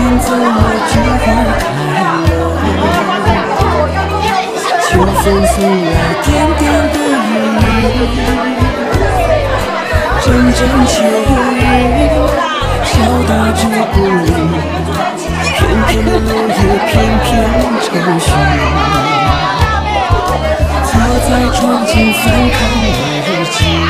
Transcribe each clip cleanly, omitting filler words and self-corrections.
天怎么就花开了？秋风送来点点的雨，阵阵秋雨敲打着玻璃，片片的落叶片片愁绪。坐在窗前翻看日记，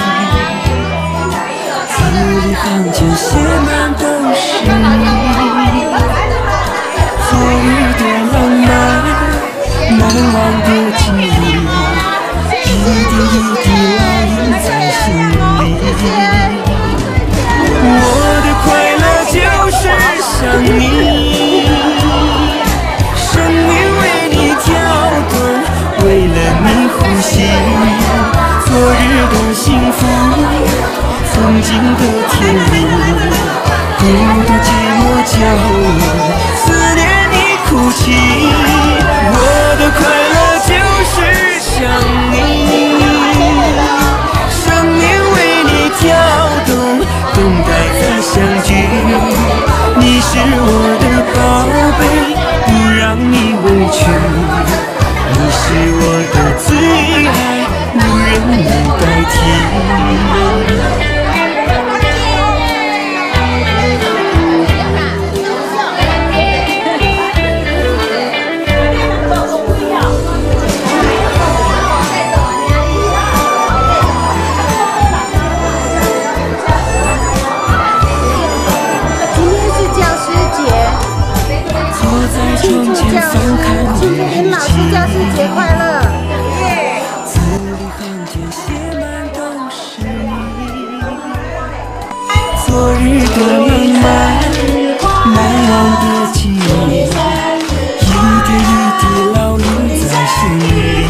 字里行间写满都是你。昨日的浪漫，难忘的记忆，一点一滴烙印在心里。我的快乐就是想你，生命为你跳动，为了你呼吸。昨日的幸福，曾经的甜蜜，孤独寂寞角落，思念你哭泣。我的快乐就是想你，生命为你跳动，等待再相聚。你是我的宝贝，不让你委屈。你是我的最爱，无人能代替。 今天老师教师节快乐！ 字里行间写满都是你。昨日的浪漫，难忘的记忆，一点一滴烙印在心里。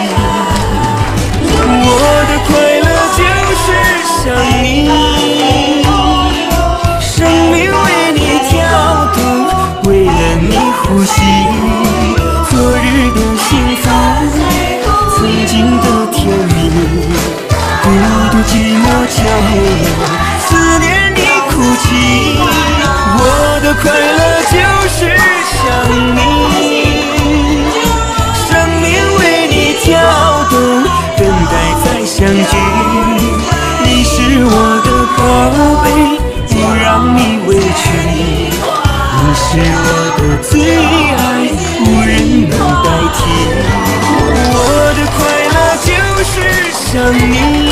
我的快乐就是想你，生命为你跳动，为了你呼吸。昨日的幸福，曾经的甜蜜，孤独寂寞角落，思念你哭泣。我的快乐就是想你，生命为你跳动，等待再相聚。你是我的宝贝，不让你委屈。你是我的最爱，无人能代替。我的快乐就是想你，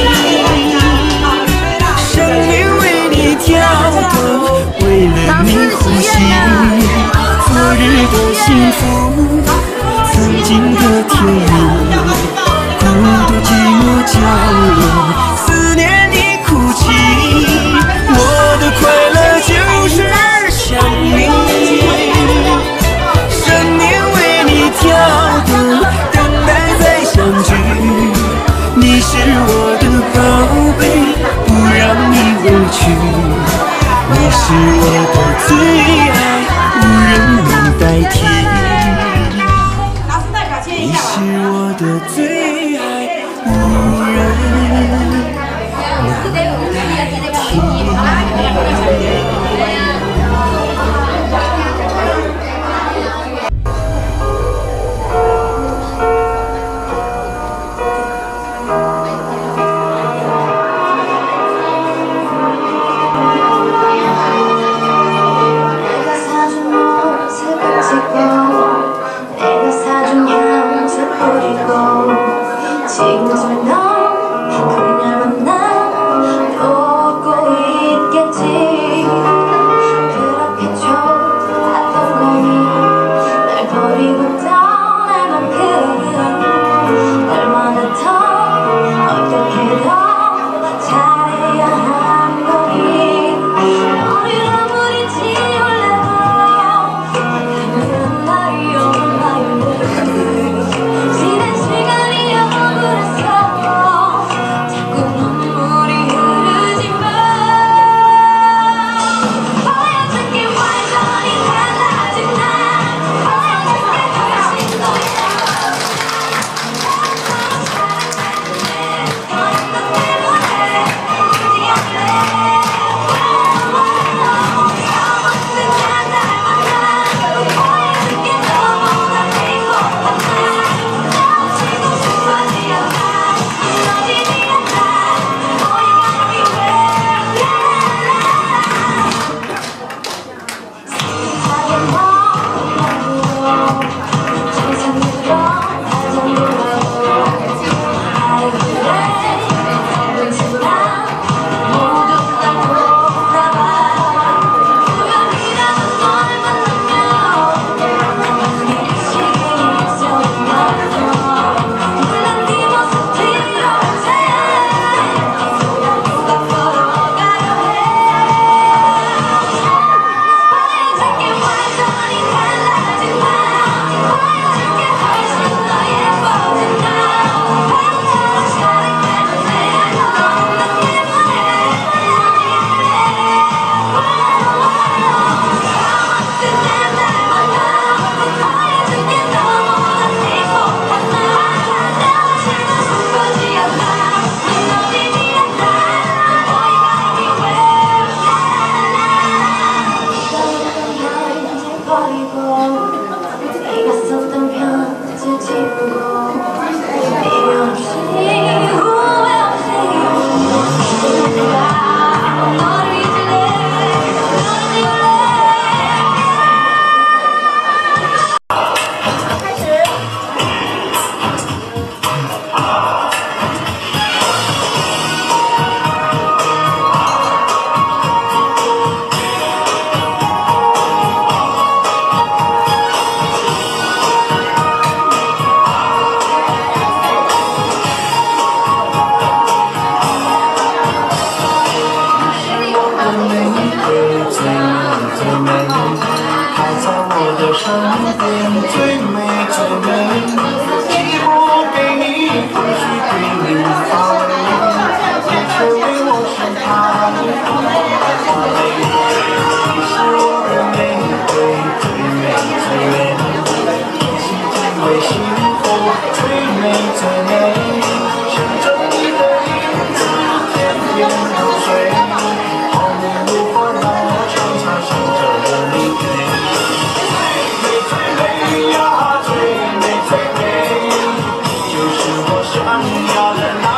生命为你跳动，为了你呼吸。昨日的幸福，曾经的甜蜜，孤独寂寞角落，思念你哭泣。我的快乐就是想你，生命为你跳动，等待再相聚。你是我的宝贝，不让你委屈。你是我的最爱，无人能代替。你是我的最爱，无人能代替。 지금 넌 그녀만 난 보고 있겠지. 最美，想着你的影子，天边流水，好梦如花让我常常想着你。最美最美呀，最美最美，就是我想要的那。